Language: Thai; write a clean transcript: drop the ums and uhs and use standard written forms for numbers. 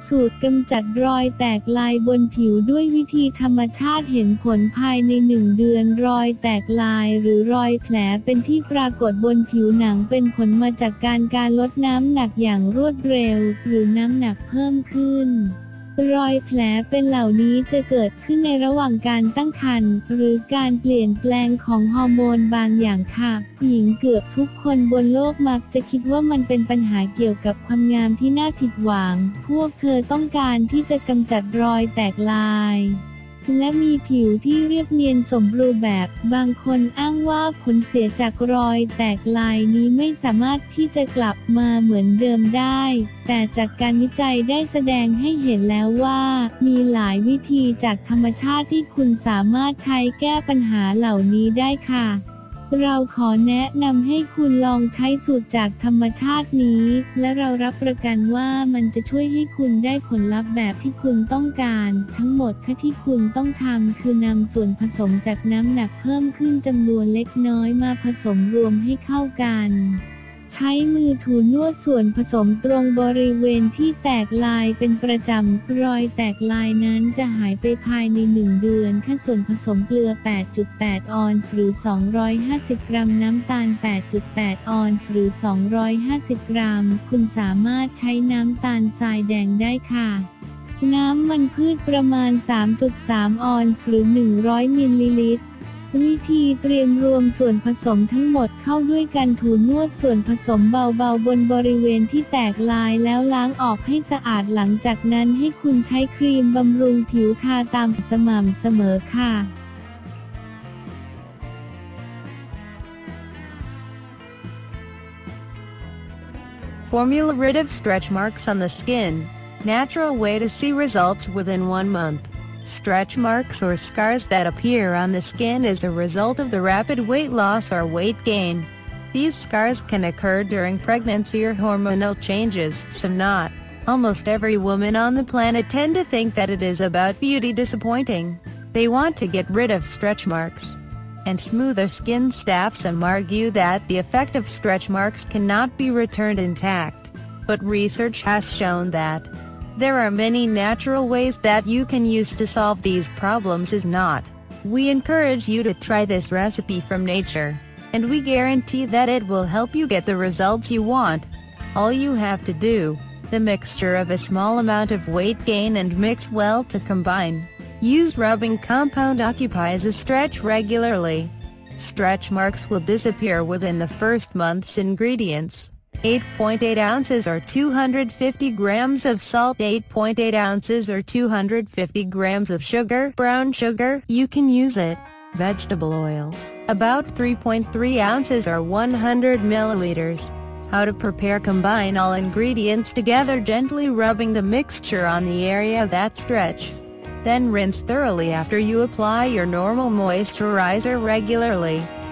สูตรกำจัดรอยแตกลายบนผิวด้วยวิธีธรรมชาติเห็นผลภายใน1 เดือนรอยแตกลายหรือรอยแผลเป็นที่ปรากฏบนผิวหนังเป็นผลมาจากการลดน้ำหนักอย่างรวดเร็วหรือน้ำหนักเพิ่มขึ้นรอยแผลเป็นเหล่านี้จะเกิดขึ้นในระหว่างการตั้งครรภ์หรือการเปลี่ยนแปลงของฮอร์โมนบางอย่างค่ะผู้หญิงเกือบทุกคนบนโลกมักจะคิดว่ามันเป็นปัญหาเกี่ยวกับความงามที่น่าผิดหวังพวกเธอต้องการที่จะกำจัดรอยแตกลายและมีผิวที่เรียบเนียนสมบูรณ์แบบบางคนอ้างว่าผลเสียจากรอยแตกลายนี้ไม่สามารถที่จะกลับมาเหมือนเดิมได้แต่จากการวิจัยได้แสดงให้เห็นแล้วว่ามีหลายวิธีจากธรรมชาติที่คุณสามารถใช้แก้ปัญหาเหล่านี้ได้ค่ะเราขอแนะนำให้คุณลองใช้สูตรจากธรรมชาตินี้และเรารับประกันว่ามันจะช่วยให้คุณได้ผลลัพธ์แบบที่คุณต้องการทั้งหมดที่คุณต้องทำคือนำส่วนผสมจากน้ำหนักเพิ่มขึ้นจำนวนเล็กน้อยมาผสมรวมให้เข้ากันใช้มือถูนวดส่วนผสมตรงบริเวณที่แตกลายเป็นประจำรอยแตกลายนั้นจะหายไปภายใน1 เดือนค่าส่วนผสมเกลือ 8.8 ออนซ์หรือ250 กรัมน้ำตาล 8.8 ออนซ์หรือ250 กรัมคุณสามารถใช้น้ำตาลทรายแดงได้ค่ะน้ำมันพืชประมาณ 3.3 ออนซ์หรือ100 มิลลิลิตรวิธีเตรียมรวมส่วนผสมทั้งหมดเข้าด้วยกันถูนวดส่วนผสมเบาๆบนบริเวณที่แตกลายแล้วล้างออกให้สะอาดหลังจากนั้นให้คุณใช้ครีมบำรุงผิวทาตามสม่ำเสมอค่ะ Formula rid of stretch marks on the skin. Natural way to see results within 1 month. Stretch marks or scars that appear on the skin is a result of the rapid weight loss or weight gain. These scars can occur during pregnancy or hormonal changes, some not. Almost every woman on the planet tend to think that it is about beauty disappointing. They want to get rid of stretch marks and smoother skin. Some argue that the effect of stretch marks cannot be returned intact. But research has shown that there are many natural ways that you can use to solve these problems. We encourage you to try this recipe from nature, and we guarantee that it will help you get the results you want. All you have to do, the mixture of a small amount of weight gain and mix well to combine. Use rubbing compound occupies a stretch regularly. Stretch marks will disappear within the first month's ingredients. 8.8 ounces or 250 grams of salt, 8.8 ounces or 250 grams of sugar, brown sugar, you can use it. Vegetable oil, about 3.3 ounces or 100 milliliters. How to prepare: combine all ingredients together, gently rubbing the mixture on the area that stretch. Then rinse thoroughly after you apply your normal moisturizer regularly.